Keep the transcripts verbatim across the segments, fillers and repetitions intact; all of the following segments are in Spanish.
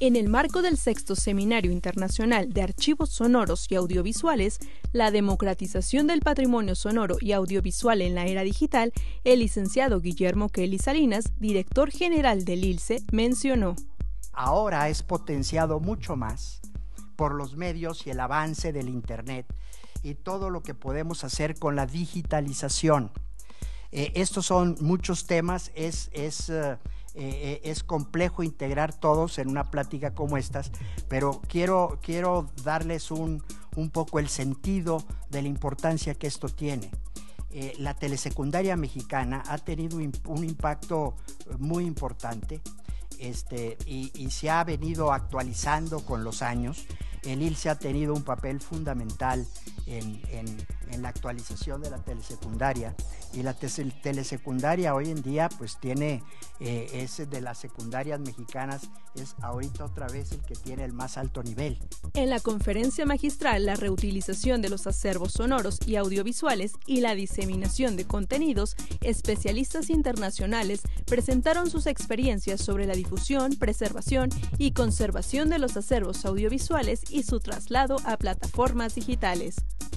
En el marco del sexto Seminario Internacional de Archivos Sonoros y Audiovisuales, la democratización del patrimonio sonoro y audiovisual en la era digital, el licenciado Guillermo Kelly Salinas, director general del I L S E, mencionó: Ahora es potenciado mucho más por los medios y el avance del Internet y todo lo que podemos hacer con la digitalización. Eh, estos son muchos temas, es, es, eh, eh, es complejo integrar todos en una plática como estas, pero quiero, quiero darles un, un poco el sentido de la importancia que esto tiene. Eh, la telesecundaria mexicana ha tenido un impacto muy importante este, y, y se ha venido actualizando con los años. El I L S E ha tenido un papel fundamental en, en, en la actualización de la telesecundaria, y la telesecundaria hoy en día pues tiene, eh, es de las secundarias mexicanas, es ahorita otra vez el que tiene el más alto nivel. En la conferencia magistral La reutilización de los acervos sonoros y audiovisuales y la diseminación de contenidos, especialistas internacionales presentaron sus experiencias sobre la difusión, preservación y conservación de los acervos audiovisuales y su traslado a plataformas digitales.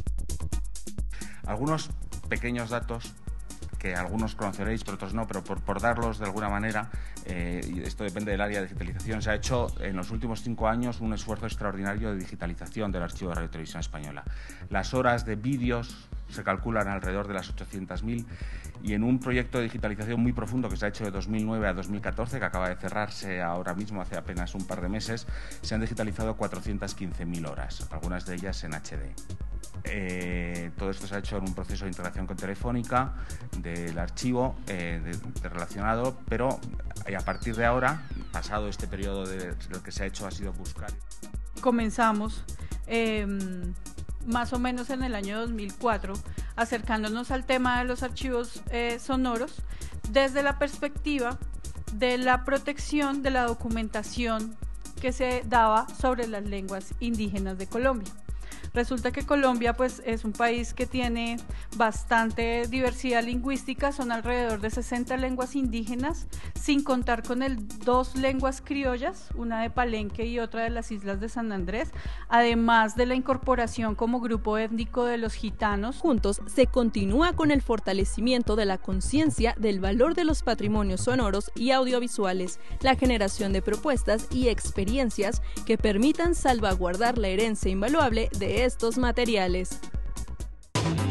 Algunos pequeños datos que algunos conoceréis, pero otros no, pero por, por darlos de alguna manera, eh, y esto depende del área de digitalización, se ha hecho en los últimos cinco años un esfuerzo extraordinario de digitalización del archivo de Radio y Televisión Española. Las horas de vídeos se calculan alrededor de las ochocientas mil, y en un proyecto de digitalización muy profundo que se ha hecho de dos mil nueve a dos mil catorce, que acaba de cerrarse ahora mismo, hace apenas un par de meses, se han digitalizado cuatrocientas quince mil horas, algunas de ellas en H D. Eh, todo esto se ha hecho en un proceso de integración con Telefónica del archivo eh, de, de relacionado, pero a partir de ahora, pasado este periodo de lo que se ha hecho ha sido buscar. Comenzamos eh, más o menos en el año dos mil cuatro, acercándonos al tema de los archivos eh, sonoros desde la perspectiva de la protección de la documentación que se daba sobre las lenguas indígenas de Colombia. Resulta que Colombia pues, es un país que tiene bastante diversidad lingüística, son alrededor de sesenta lenguas indígenas, sin contar con el dos lenguas criollas, una de Palenque y otra de las islas de San Andrés, además de la incorporación como grupo étnico de los gitanos. Juntos se continúa con el fortalecimiento de la conciencia del valor de los patrimonios sonoros y audiovisuales, la generación de propuestas y experiencias que permitan salvaguardar la herencia invaluable de estos materiales.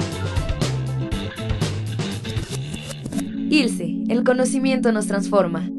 I L S E, el conocimiento nos transforma.